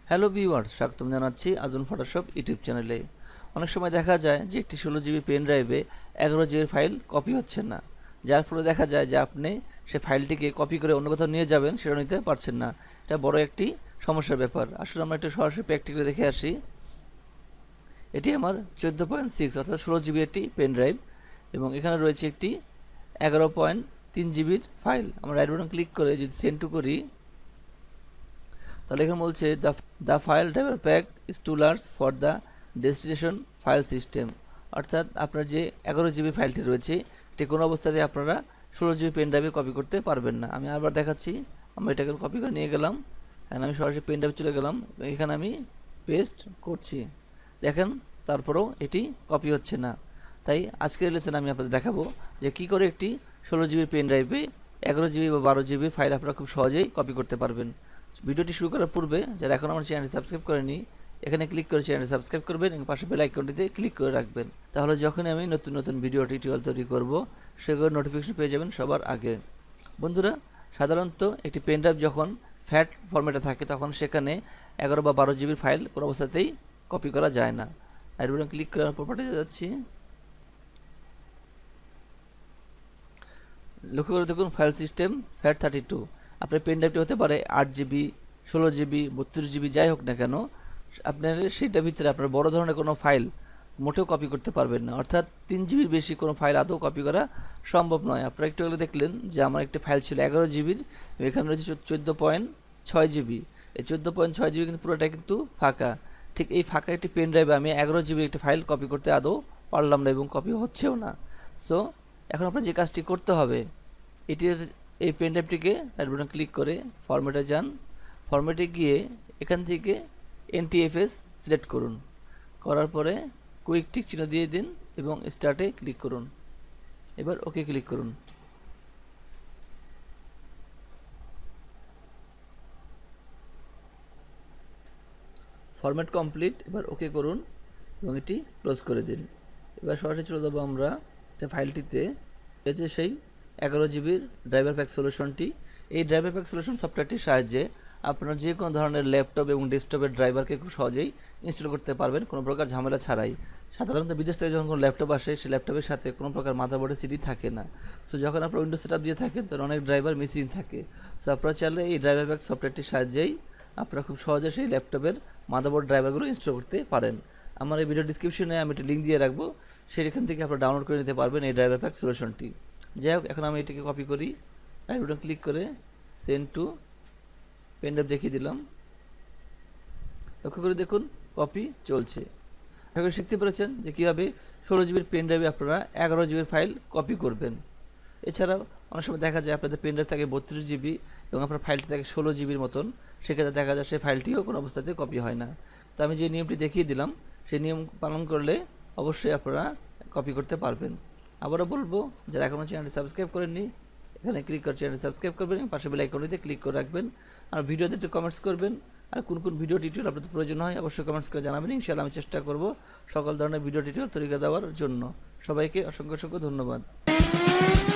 Hello viewers, স্বাগতম জানাচ্ছি আজুন Photoshop YouTube চ্যানেলে। অনেক সময় দেখা যায় যে একটি 16 জিবি পেন ড্রাইভে 11 জিবির ফাইল কপি হচ্ছে না, যার ফলে দেখা যায় যে আপনি সে ফাইলটিকে কপি করে অন্য কোথাও নিয়ে যাবেন, সেটা নিতে পারছেন না। এটা বড় একটি সমস্যার ব্যাপার। আসলে আমরা একটু সরাসরি প্র্যাকটিক্যালি দেখে আসি। এটি আমার 14.6 অর্থাৎ 16 জিবি একটি পেন ড্রাইভ এবং এখানে রয়েছে একটি 11.3 জিবির ফাইল। আমরা রাইট বাটন ক্লিক করে যদি সেন্ড টু করি, তাহলে এখানে বলছে the file driver pack is too large for the destination file system. অর্থাৎ আপনার যে 11 জিবি ফাইলটি রয়েছে এটি কোনো অবস্থাতে আপনারা 16 জিবি পেন ড্রাইভে কপি করতে পারবেন না। আমি আবার দেখাচ্ছি। আমরা এটাকে কপি করে নিয়ে গেলাম, আমি সরাসরি পেন ড্রাইভে চলে গেলাম, এখানে আমি পেস্ট করছি। দেখেন তারপরেও এটি কপি হচ্ছে না। তাই আজকের লেসনে আমি আপনাদের দেখাবো যে কী করে একটি 16 জিবি পেন ড্রাইভে 11 জিবি বা 12 জিবি ফাইল আপনারা খুব সহজেই কপি করতে পারবেন। ভিডিওটি শুরু করার পূর্বে যারা এখন আমার চ্যানেলটি সাবস্ক্রাইব করেনি, এখানে ক্লিক করে চ্যানেলটি সাবস্ক্রাইব করবেন এবং পাশে বেল আইকনটিতে ক্লিক করে রাখবেন। তাহলে যখনই আমি নতুন নতুন ভিডিও টিউটোরিয়াল তৈরি করব, সেগুলোর নোটিফিকেশন পেয়ে যাবেন সবার আগে। বন্ধুরা, সাধারণত একটি পেন ড্রাইভ যখন ফ্যাট ফরম্যাটে থাকে তখন সেখানে 11 বা 12 জিবির ফাইল কোনো অবস্থাতেই কপি করা যায় না। রাইট বাটন ক্লিক করে প্রপার্টিতে যাচ্ছি। লক্ষ্য করে দেখুন ফাইল সিস্টেম FAT32। আপনার পেন ড্রাইভটি হতে পারে 8 জিবি, 16 জিবি, 32 জিবি, যাই হোক না কেন, আপনার সেইটার ভিতরে আপনার বড় ধরনের কোনো ফাইল মোটেও কপি করতে পারবেন না। অর্থাৎ 3 জিবির বেশি কোনো ফাইল আদৌ কপি করা সম্ভব নয়। আপনারা একটু আগে দেখলেন যে আমার একটি ফাইল ছিল 11 জিবির, এখানে রয়েছে 14.6 জিবি। এই 14.6 জিবি কিন্তু পুরোটা কিন্তু ফাঁকা। ঠিক এই ফাঁকা একটি পেন ড্রাইভে আমি 11 জিবি একটি ফাইল কপি করতে আদৌ পারলাম না এবং কপি হচ্ছেও না। সো এখন আপনার যে কাজটি করতে হবে, এটি এই পেন ড্রাইভটিকে রাইট বাটন ক্লিক করে ফরম্যাটে যান। ফরম্যাটে গিয়ে এখান থেকে NTFS সিলেক্ট করুন। করার পরে কুইক টিক চিহ্ন দিয়ে দিন এবং স্টার্টে ক্লিক করুন। এবার ওকে ক্লিক করুন। Format complete. এবার ওকে করুন এবং এটি ক্লোজ করে দিন। এবার সরাসরি চলে যাবো আমরা ফাইলটিতে, যে সেই 11 জিবির ড্রাইভার প্যাক সলিউশনটি। এই ড্রাইভার প্যাক সলিউশন সফটওয়্যারটির সাহায্যে আপনারা যে কোনো ধরনের ল্যাপটপ এবং ডেস্কটপের ড্রাইভারকে খুব সহজেই ইনস্টল করতে পারবেন, কোনো প্রকার ঝামেলা ছাড়াই। সাধারণত বিদেশ থেকে যখন কোনো ল্যাপটপ আসে, সেই ল্যাপটপের সাথে কোনো প্রকার মাদারবোর্ডের সিডি থাকে না। সো যখন আপনারা উইন্ডোজ সেটআপ দিয়ে থাকেন তখন অনেক ড্রাইভার মিসিং থাকে। সো আপনারা চাইলে এই ড্রাইভার প্যাক সফটওয়্যারটির সাহায্যেই আপনারা খুব সহজে সেই ল্যাপটপের মাদারবোর্ড ড্রাইভারগুলো ইনস্টল করতে পারেন। আমার এই ভিডিও ডিসক্রিপশনে আমি একটি লিঙ্ক দিয়ে রাখবো, সেখান থেকে আপনারা ডাউনলোড করে নিতে পারবেন এই ড্রাইভার প্যাক সলিউশনটি। যাই হোক, এখন আমি এটিকে কপি করি। রাইট বাটন ক্লিক করে সেন্ড টু পেন ড্রাইভ দেখিয়ে দিলাম। লক্ষ্য করে দেখুন কপি চলছে। এখন শিখতে পেরেছেন যে কীভাবে 16 জিবির পেন ড্রাইভে আপনারা 11 জিবির ফাইল কপি করবেন। এছাড়াও অনেক সময় দেখা যায় আপনাদের পেন ড্রাইভ থাকে 32 জিবি এবং আপনার ফাইলটি থাকে 16 জিবির মতন, সেক্ষেত্রে দেখা যায় সেই ফাইলটিও কোনো অবস্থাতে কপি হয় না। তো আমি যে নিয়মটি দেখিয়ে দিলাম সেই নিয়ম পালন করলে অবশ্যই আপনারা কপি করতে পারবেন। আবারও বলবো, যারা এখনও চ্যানেলটি সাবস্ক্রাইব করেননি, এখানে ক্লিক করে চ্যানেলটি সাবস্ক্রাইব করবেন এবং পাশে বেল আইকনটিতে ক্লিক করে রাখবেন। আর ভিডিওতে একটু কমেন্টস করবেন, আর কোন কোন ভিডিও টিউটোরিয়াল আপনাদের প্রয়োজন হয় অবশ্যই কমেন্টস করে জানাবেন। ইনশাআল্লাহ আমি চেষ্টা করব সকল ধরনের ভিডিও টিউটোরিয়াল তৈরি করে দেওয়ার জন্য। সবাইকে অসংখ্য অসংখ্য ধন্যবাদ।